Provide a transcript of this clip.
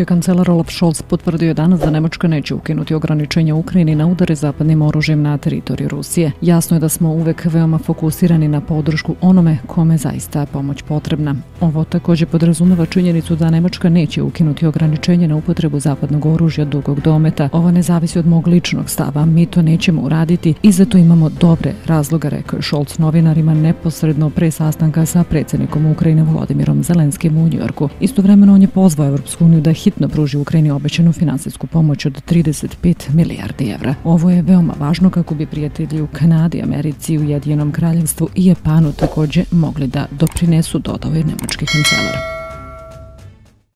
Nemački kancelar Olaf Scholz potvrdio je danas da Nemačka neće ukinuti ograničenja Ukrajini na udare zapadnim oružjem na teritoriju Rusije. Jasno je da smo uvek veoma fokusirani na podršku onome kome zaista pomoć potrebna. Ovo također podrazumeva činjenicu da Nemačka neće ukinuti ograničenje na upotrebu zapadnog oružja dugog dometa. Ovo ne zavisi od mog ličnog stava, mi to nećemo uraditi i zato imamo dobre razloga, rekao je Scholz novinarima neposredno pre sastanka sa predsjednikom Ukrajine Volodimirom Zelenskim u Njujorku. Istovremeno on je pozvao Evropsku uniju da hitno pruži Ukrajini obećanu finansijsku pomoć od 35 milijardi evra. Ovo je veoma važno kako bi prijatelji u Kanadi, Americi, Ujedinjenom Kraljevstvu i Japanu također mogli da doprinesu, dodao je nemački kancelar.